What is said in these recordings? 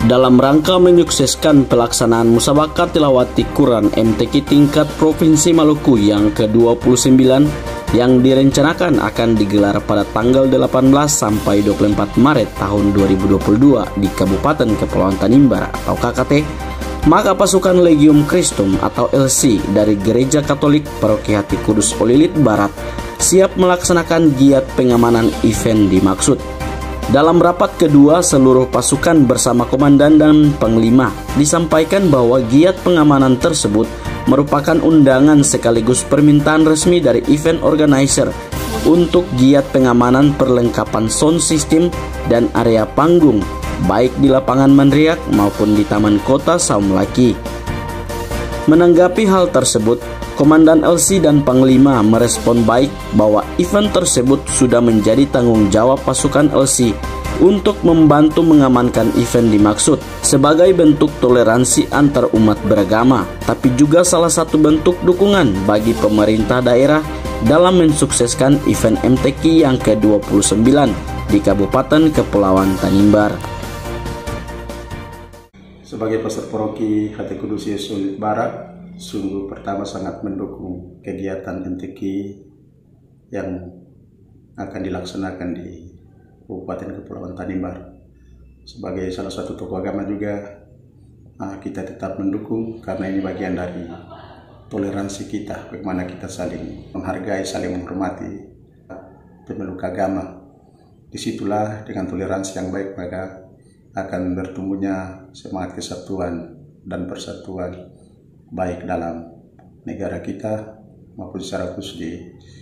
Dalam rangka menyukseskan pelaksanaan Musabaqah Tilawati Quran MTQ tingkat Provinsi Maluku yang ke-29 yang direncanakan akan digelar pada tanggal 18 sampai 24 Maret tahun 2022 di Kabupaten Kepulauan Tanimbar atau KKT, maka pasukan Legium Christum atau LC dari Gereja Katolik Paroki Hati Kudus Olilit Barat siap melaksanakan giat pengamanan event dimaksud. Dalam rapat kedua, seluruh pasukan bersama komandan dan panglima disampaikan bahwa giat pengamanan tersebut merupakan undangan sekaligus permintaan resmi dari event organizer untuk giat pengamanan perlengkapan sound system dan area panggung, baik di lapangan Mandriak maupun di Taman Kota Saumlaki. Menanggapi hal tersebut, Komandan LC dan Panglima merespon baik bahwa event tersebut sudah menjadi tanggung jawab pasukan LC untuk membantu mengamankan event dimaksud sebagai bentuk toleransi antar umat beragama, tapi juga salah satu bentuk dukungan bagi pemerintah daerah dalam mensukseskan event MTQ yang ke-29 di Kabupaten Kepulauan Tanimbar. Sebagai pastor paroki Hati Kudus Yesus Olilit Barat, sungguh pertama sangat mendukung kegiatan MTQ yang akan dilaksanakan di Kabupaten Kepulauan Tanimbar. Sebagai salah satu tokoh agama juga, kita tetap mendukung karena ini bagian dari toleransi kita, bagaimana kita saling menghargai, saling menghormati pemeluk agama. Disitulah dengan toleransi yang baik maka akan bertumbuhnya semangat kesatuan dan persatuan baik dalam negara kita maupun secara khusus di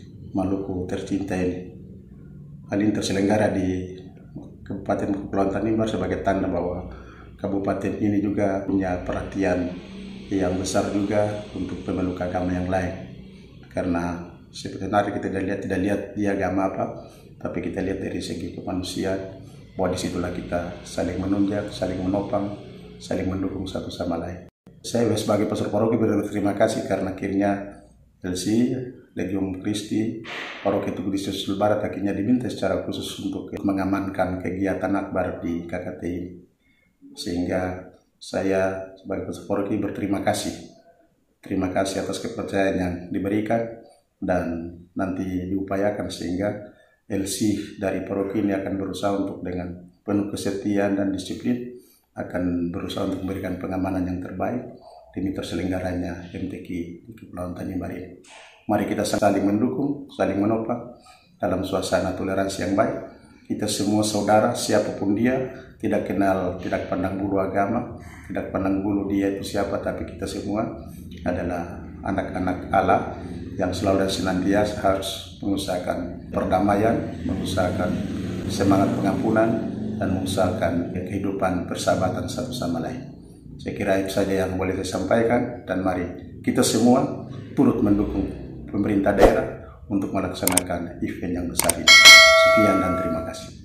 Maluku tercinta ini. Hal ini terselenggara di Kabupaten Kepulauan Tanimbar sebagai tanda bahwa kabupaten ini juga punya perhatian yang besar juga untuk pemeluk agama yang lain. Karena sebenarnya kita tidak lihat dia agama apa, tapi kita lihat dari segi kemanusiaan, bahwa disitulah kita saling menunjang, saling menopang, saling mendukung satu sama lain. Saya sebagai pastor paroki berterima kasih karena akhirnya LC, Legium Christi, Paroki Hati Kudus Yesus Olilit Barat akhirnya diminta secara khusus untuk mengamankan kegiatan akbar di KKT ini. Sehingga saya sebagai pastor paroki berterima kasih. Terima kasih atas kepercayaan yang diberikan dan nanti diupayakan sehingga LC dari paroki ini akan berusaha untuk dengan penuh kesetiaan dan disiplin akan berusaha untuk memberikan pengamanan yang terbaik demi terselenggaranya MTQ di Kepulauan Tanimbar ini. Mari kita saling mendukung, saling menopang dalam suasana toleransi yang baik. Kita semua saudara, siapapun dia, tidak pandang bulu agama, tidak pandang bulu dia itu siapa, tapi kita semua adalah anak-anak Allah yang selalu dan senantiasa harus mengusahakan perdamaian, mengusahakan semangat pengampunan, dan mengusahakan kehidupan persahabatan satu sama lain. Saya kira itu saja yang boleh saya sampaikan, dan mari kita semua turut mendukung pemerintah daerah untuk melaksanakan event yang besar ini. Sekian dan terima kasih.